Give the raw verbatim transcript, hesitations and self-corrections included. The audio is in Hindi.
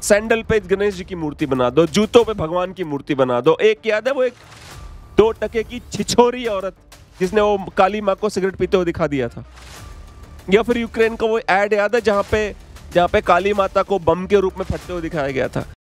सैंडल पे गणेश जी की मूर्ति बना दो, जूतों पे भगवान की मूर्ति बना दो। एक याद है वो एक दो टके की छिछोरी औरत जिसने वो काली माँ को सिगरेट पीते हुए दिखा दिया था। या फिर यूक्रेन का वो एड याद है जहाँ पे जहाँ पे काली माता को बम के रूप में फटते हुए दिखाया गया था।